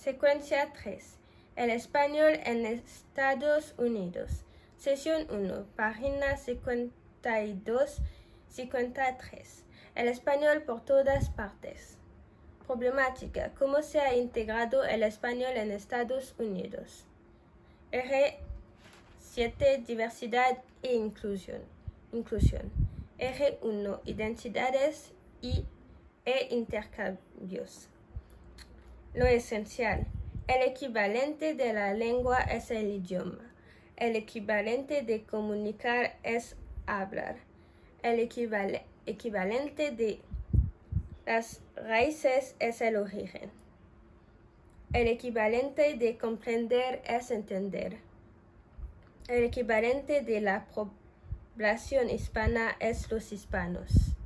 Secuencia 3. El español en Estados Unidos. Sesión 1. Página 52-53. El español por todas partes. Problemática. ¿Cómo se ha integrado el español en Estados Unidos? R7. Diversidad e inclusión. R1. Identidades e intercambios. Lo esencial. El equivalente de la lengua es el idioma. El equivalente de comunicar es hablar. El equivalente de las raíces es el origen. El equivalente de comprender es entender. El equivalente de la población hispana es los hispanos.